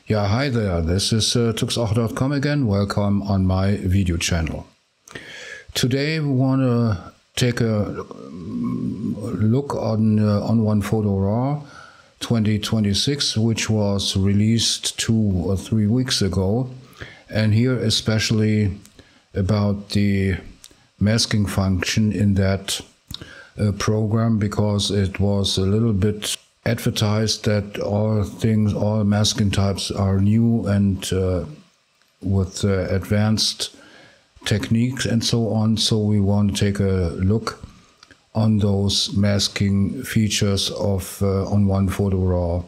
Yeah, hi there. This is tuxoch.com again. Welcome on my video channel. Today we want to take a look on ON1 Photo RAW 2026, which was released 2 or 3 weeks ago, and here especially about the masking function in that program, because it was a little bit advertised that all masking types are new and with advanced techniques and so on. So we want to take a look on those masking features of ON1 Photo RAW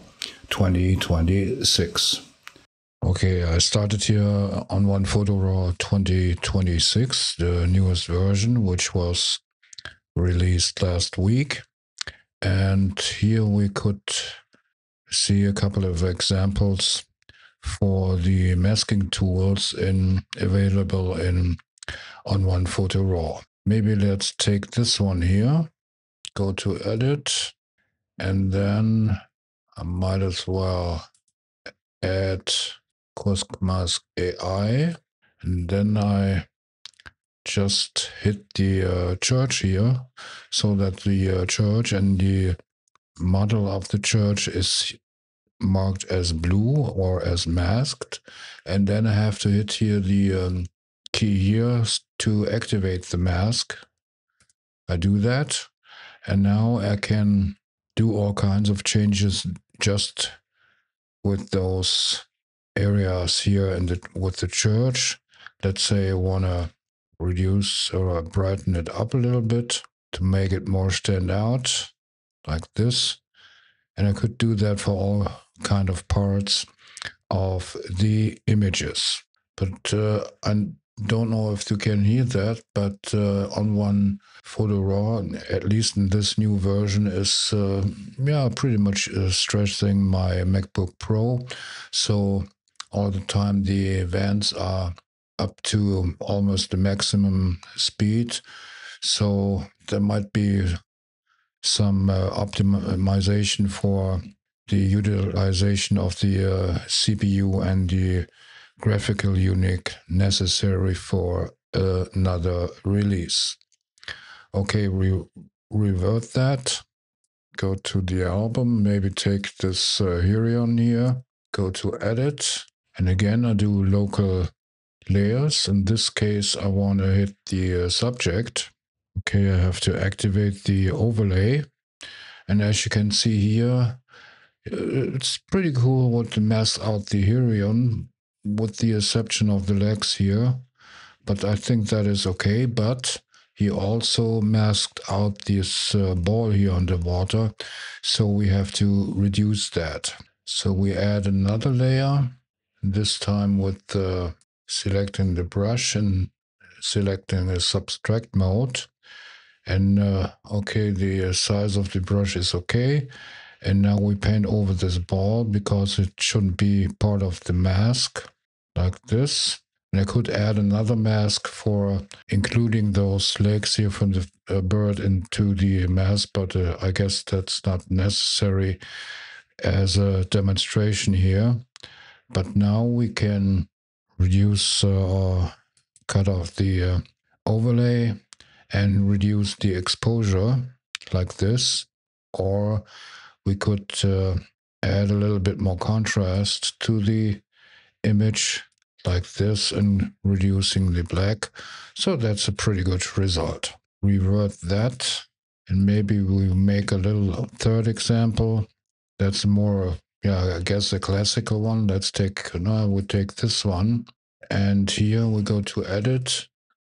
2026. Okay, I started here ON1 Photo RAW 2026, the newest version, which was released last week. And here we could see a couple of examples for the masking tools available in ON1 Photo RAW. Maybe let's take this one here, go to Edit, and then I might as well add Kurzmask AI, and then I just hit the church here, so that the church and the model of the church is marked as blue or as masked, and then I have to hit here the key here to activate the mask. I do that, and now I can do all kinds of changes just with those areas here and with the church. Let's say I want to reduce or brighten it up a little bit to make it more stand out, like this. And I could do that for all kind of parts of the images. But I don't know if you can hear that, but ON1 Photo RAW, at least in this new version, is pretty much stressing my MacBook Pro. So all the time the events are up to almost the maximum speed. So there might be some optimization for the utilization of the CPU and the graphical unit necessary for another release. Okay, revert that, go to the album, maybe take this Herion here, go to Edit, and again I do local layers. In this case I want to hit the subject. Okay, I have to activate the overlay, and as you can see here, it's pretty cool what to mask out the Herion, with the exception of the legs here, but I think that is okay. But he also masked out this ball here underwater, so we have to reduce that. So we add another layer, this time with selecting the brush and selecting the subtract mode. And okay, the size of the brush is okay. And now we paint over this ball because it shouldn't be part of the mask, like this. And I could add another mask for including those legs here from the bird into the mask, but I guess that's not necessary as a demonstration here. But now we can reduce or cut off the overlay and reduce the exposure like this, or we could add a little bit more contrast to the image like this and reducing the black. So that's a pretty good result. Revert that, and maybe we make a little third example. That's more, I guess a classical one. Let's take, we take this one, and here we go to Edit,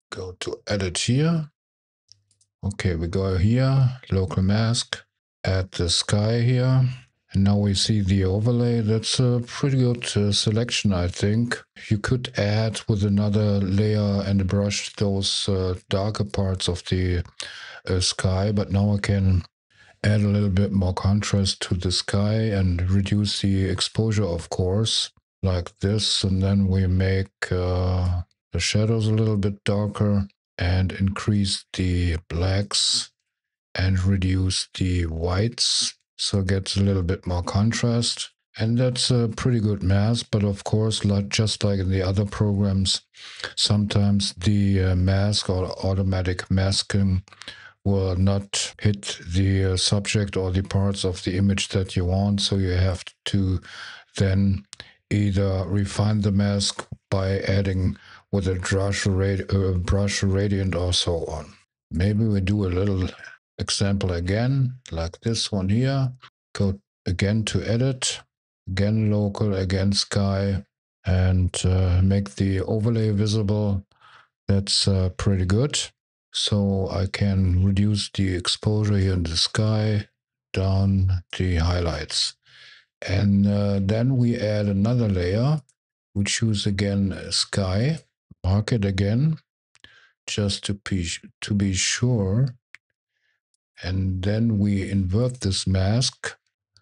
here. Okay, we go here, local mask, add the sky here, and now we see the overlay. That's a pretty good selection, I think. You could add with another layer and a brush those darker parts of the sky, but now I can add a little bit more contrast to the sky and reduce the exposure, of course, like this. And then we make the shadows a little bit darker and increase the blacks and reduce the whites, so it gets a little bit more contrast. And that's a pretty good mask, but of course, just like in the other programs, sometimes the mask or automatic masking will not hit the subject or the parts of the image that you want. So you have to then either refine the mask by adding with a brush gradient or so on. Maybe we do a little example again, like this one here. Go again to edit, again local, again sky, and make the overlay visible. That's pretty good. So I can reduce the exposure here in the sky, down the highlights. And then we add another layer. We choose again sky, mark it again, just to be sure. And then we invert this mask.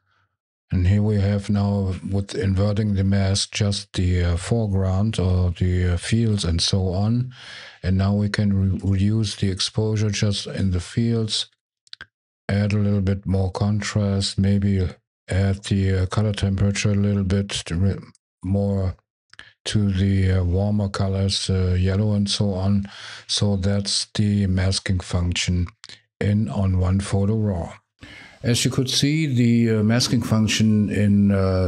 And here we have now, with inverting the mask, just the foreground or the fields and so on. And now we can reduce the exposure just in the fields, add a little bit more contrast, maybe add the color temperature a little bit more to the warmer colors, yellow and so on. So that's the masking function in ON1 RAW. As you could see, the masking function in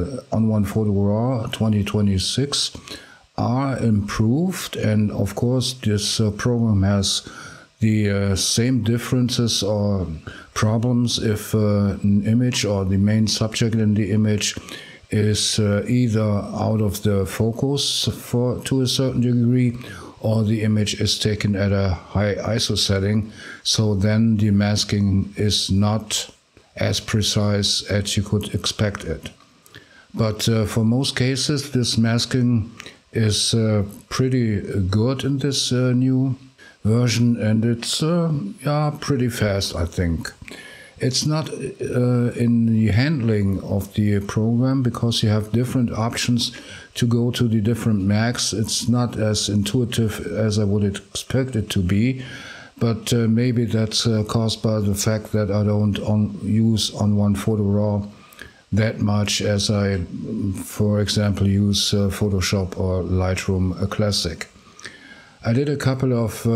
ON1 RAW 2026 are improved, and of course this program has the same differences or problems if an image or the main subject in the image is either out of the focus to a certain degree, or the image is taken at a high ISO setting. So then the masking is not as precise as you could expect it. But for most cases, this masking is pretty good in this new version, and it's pretty fast, I think. It's not in the handling of the program, because you have different options to go to the different masks. It's not as intuitive as I would expect it to be. But maybe that's caused by the fact that I don't use ON1 RAW that much as I, for example, use Photoshop or Lightroom Classic. I did a couple of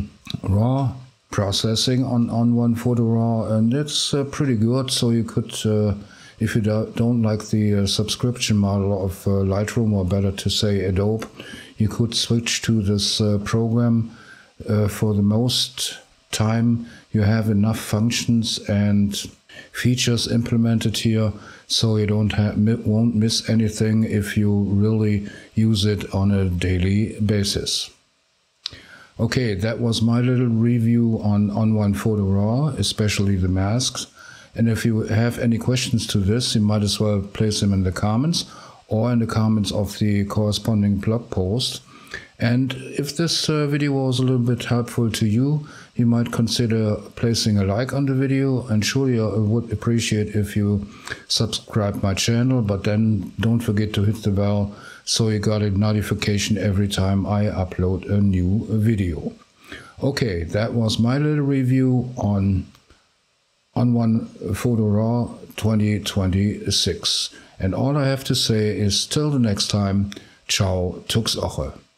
RAW processing on ON1 RAW, and it's pretty good. So you could, if you don't like the subscription model of Lightroom, or better to say Adobe, you could switch to this program. For the most time, you have enough functions and features implemented here, so you won't miss anything if you really use it on a daily basis. Okay, that was my little review on ON1 RAW, especially the masks. And if you have any questions to this, you might as well place them in the comments or in the comments of the corresponding blog post. And if this video was a little bit helpful to you, you might consider placing a like on the video, and surely I would appreciate if you subscribe my channel, but then don't forget to hit the bell so you got a notification every time I upload a new video. Okay, that was my little review on ON1 RAW 2026. And all I have to say is till the next time, ciao, Tux Oche.